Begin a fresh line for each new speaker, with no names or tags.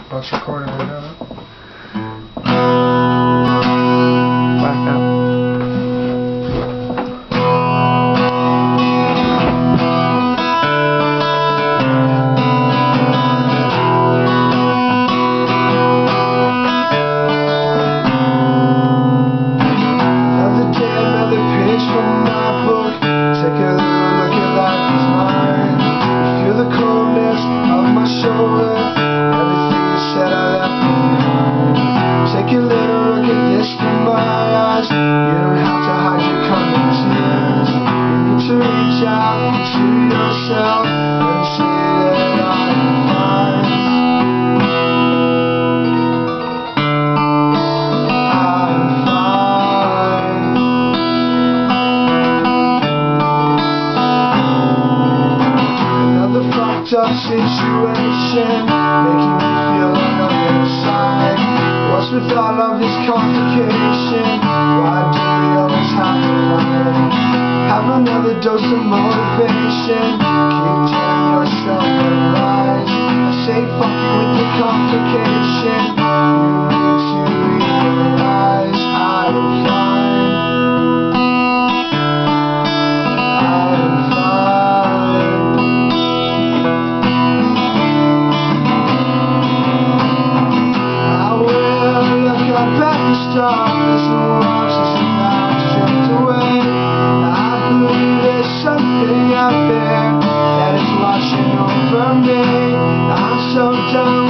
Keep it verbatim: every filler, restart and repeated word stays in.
Oh, it's recording right now.
Back up.
Another day, another page from my book. Take a little look at life is mine. You feel the coldness of my shoulder. Everything you said I left behind. Take a little look at this from my eyes. You don't have to hide your coming tears. You need to reach out to yourself and say that I'm fine. I'm fine. Another fucked up situation, making me feel on the inside. What's with all of this complication? Why do we always have to fight? Have another dose of motivation. Keep telling yourself the lies. I say fuck you with the complication. You need to realize I'm fine. I'm fine. I will look up at the stars and watch as the night drift away. I believe there's something out there that is watching over me. I'm so done